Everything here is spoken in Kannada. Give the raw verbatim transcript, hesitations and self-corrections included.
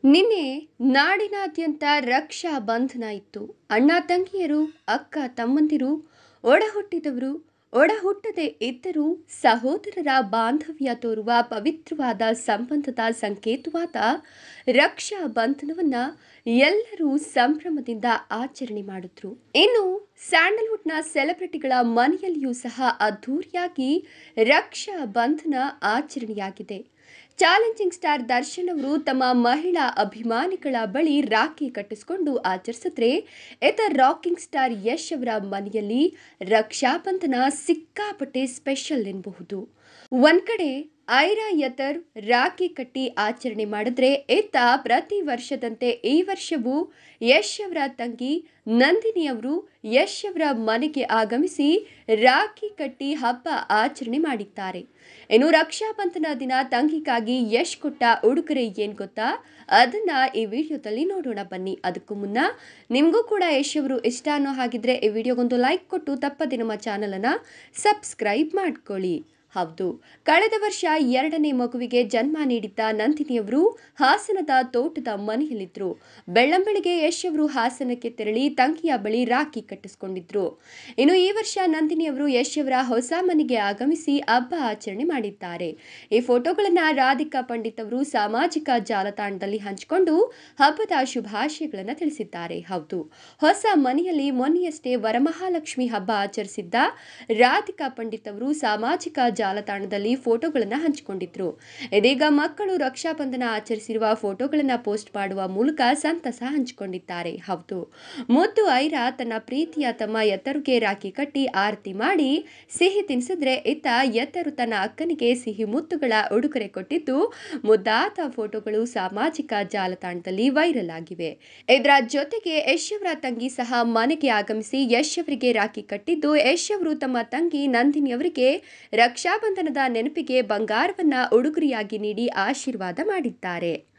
ನಿನ್ನೆ ನಾಡಿನಾದ್ಯಂತ ರಕ್ಷಾ ಬಂಧನ ಇತ್ತು. ಅಣ್ಣ ತಂಗಿಯರು, ಅಕ್ಕ ತಮ್ಮಂದಿರು, ಒಡ ಹುಟ್ಟಿದವರು, ಒಡ ಹುಟ್ಟದೆ ಇದ್ದರೂ ಸಹೋದರರ ಬಾಂಧವ್ಯ ತೋರುವ ಪವಿತ್ರವಾದ ಸಂಬಂಧದ ಸಂಕೇತವಾದ ರಕ್ಷಾ ಬಂಧನವನ್ನ ಎಲ್ಲರೂ ಸಂಭ್ರಮದಿಂದ ಆಚರಣೆ ಮಾಡಿದ್ರು. ಇನ್ನು ಸ್ಯಾಂಡಲ್ವುಡ್ನ ಸೆಲೆಬ್ರಿಟಿಗಳ ಮನೆಯಲ್ಲಿಯೂ ಸಹ ಅದ್ಧೂರಿಯಾಗಿ ರಕ್ಷಾ ಬಂಧನ ಆಚರಣೆಯಾಗಿದೆ. ಚಾಲೆಂಜಿಂಗ್ ಸ್ಟಾರ್ ದರ್ಶನ್ ಅವರು ತಮ್ಮ ಮಹಿಳಾ ಅಭಿಮಾನಿಗಳ ಬಳಿ ರಾಖಿ ಕಟ್ಟಿಸಿಕೊಂಡು ಆಚರಿಸಿದ್ರೆ, ಇತ ರಾಕಿಂಗ್ ಸ್ಟಾರ್ ಯಶ್ ಅವರ ಮನೆಯಲ್ಲಿ ರಕ್ಷಾ ಬಂಧನ ಸಿಕ್ಕಾಪಟ್ಟೆ ಸ್ಪೆಷಲ್ ಎನ್ನಬಹುದು. ಒಂದ್ ಕಡೆ ಐರಾ ಯಥರ್ವ್ ರಾಖಿ ಕಟ್ಟಿ ಆಚರಣೆ ಮಾಡಿದ್ರೆ, ಇತ್ತ ಪ್ರತಿ ವರ್ಷದಂತೆ ಈ ವರ್ಷವೂ ಯಶ್ ಅವರ ತಂಗಿ ನಂದಿನಿ ಅವರು ಯಶ್ ಅವರ ಮನೆಗೆ ಆಗಮಿಸಿ ರಾಖಿ ಕಟ್ಟಿ ಹಬ್ಬ ಆಚರಣೆ ಮಾಡಿದ್ದಾರೆ. ಇನ್ನು ರಕ್ಷಾ ಬಂಧನ ದಿನ ತಂಗಿಗಾಗಿ ಯಶ್ ಕೊಟ್ಟ ಉಡುಗೊರೆ ಏನ್ ಗೊತ್ತಾ? ಅದನ್ನ ಈ ವಿಡಿಯೋದಲ್ಲಿ ನೋಡೋಣ ಬನ್ನಿ. ಅದಕ್ಕೂ ಮುನ್ನ ನಿಮಗೂ ಕೂಡ ಯಶ್ ಅವರು ಇಷ್ಟ ಅನ್ನೋ ಹಾಗಿದ್ರೆ ಈ ವಿಡಿಯೋಗೊಂದು ಲೈಕ್ ಕೊಟ್ಟು ತಪ್ಪದೆ ನಮ್ಮ ಚಾನಲ್ ಅನ್ನ ಸಬ್ಸ್ಕ್ರೈಬ್ ಮಾಡ್ಕೊಳ್ಳಿ. ಹೌದು, ಕಳೆದ ವರ್ಷ ಎರಡನೇ ಮಗುವಿಗೆ ಜನ್ಮ ನೀಡಿದ್ದ ನಂದಿನಿಯವರು ಹಾಸನದ ತೋಟದ ಮನೆಯಲ್ಲಿದ್ರು. ಬೆಳ್ಳಂಬೆಳಿಗ್ಗೆ ಯಶ್ ಅವರು ಹಾಸನಕ್ಕೆ ತೆರಳಿ ತಂಗಿಯ ಬಳಿ ರಾಖಿ ಕಟ್ಟಿಸಿಕೊಂಡಿದ್ರು. ಇನ್ನು ಈ ವರ್ಷ ನಂದಿನಿಯವರು ಯಶ್ ಅವರ ಹೊಸ ಮನೆಗೆ ಆಗಮಿಸಿ ಹಬ್ಬ ಆಚರಣೆ ಮಾಡಿದ್ದಾರೆ. ಈ ಫೋಟೋಗಳನ್ನ ರಾಧಿಕಾ ಪಂಡಿತ್ ಅವರು ಸಾಮಾಜಿಕ ಜಾಲತಾಣದಲ್ಲಿ ಹಂಚಿಕೊಂಡು ಹಬ್ಬದ ಶುಭಾಶಯಗಳನ್ನು ತಿಳಿಸಿದ್ದಾರೆ. ಹೌದು, ಹೊಸ ಮನೆಯಲ್ಲಿ ಮೊನ್ನೆಯಷ್ಟೇ ವರಮಹಾಲಕ್ಷ್ಮಿ ಹಬ್ಬ ಆಚರಿಸಿದ್ದ ರಾಧಿಕಾ ಪಂಡಿತ್ ಅವರು ಸಾಮಾಜಿಕ ಜಾಲತಾಣದಲ್ಲಿ ಫೋಟೋಗಳನ್ನು ಹಂಚಿಕೊಂಡಿದ್ರು. ಇದೀಗ ಮಕ್ಕಳು ರಕ್ಷಾ ಬಂಧನ ಆಚರಿಸಿರುವ ಫೋಟೋಗಳನ್ನು ಪೋಸ್ಟ್ ಮಾಡುವ ಮೂಲಕ ಸಂತಸ ಹಂಚಿಕೊಂಡಿದ್ದಾರೆ. ಹೌದು, ಮುದ್ದು ಐರಾ ತನ್ನ ಪ್ರೀತಿಯ ತಮ್ಮ ಯಥರ್ವ್ಗೆ ರಾಖಿ ಕಟ್ಟಿ ಆರತಿ ಮಾಡಿ ಸಿಹಿ ತಿನ್ನಿಸಿದ್ರೆ, ಇತ್ತ ಯಥರ್ವ್ ತನ್ನ ಅಕ್ಕನಿಗೆ ಸಿಹಿ ಮುತ್ತುಗಳ ಉಡುಗೊರೆ ಕೊಟ್ಟಿದ್ದು ಮುದ್ದಾದ ಫೋಟೋಗಳು ಸಾಮಾಜಿಕ ಜಾಲತಾಣದಲ್ಲಿ ವೈರಲ್ ಆಗಿವೆ. ಇದರ ಜೊತೆಗೆ ಯಶ್ ಅವರ ತಂಗಿ ಸಹ ಮನೆಗೆ ಆಗಮಿಸಿ ಯಶ್ ಅವರಿಗೆ ರಾಖಿ ಕಟ್ಟಿದ್ದು, ಯಶ್ ಅವರು ತಮ್ಮ ತಂಗಿ ನಂದಿನಿ ಅವರಿಗೆ ರಕ್ಷಾ ಬಂಧನದ ನೆನಪಿಗೆ ಬಂಗಾರವನ್ನ ಉಡುಗೊರೆಯಾಗಿ ನೀಡಿ ಆಶೀರ್ವಾದ ಮಾಡಿದ್ದಾರೆ.